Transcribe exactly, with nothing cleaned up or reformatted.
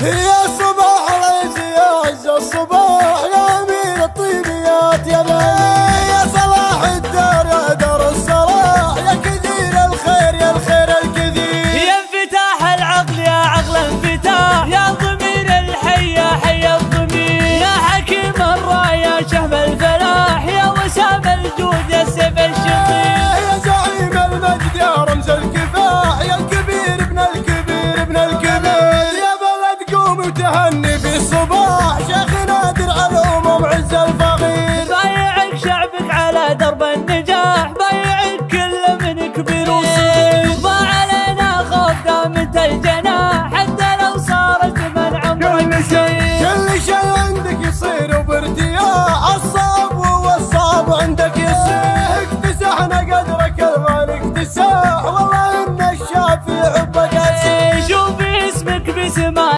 يا صباح العز يا عز الصباح يا امين الطيبيات يا بني يا صلاح الدار يا دار الصلاح يا كثير الخير يا الخير الكثير يا انفتاح العقل يا عقل انفتاح يا ضمير الحي يا حي الضمير يا حكيم الراي يا شهم الفلاح يا وسام الجود يا سيف الشقيق يا زعيم المجد يا رمز الكفاح يا الكبير ابن الكبير ابن الكبير يا بلد قوم وتهني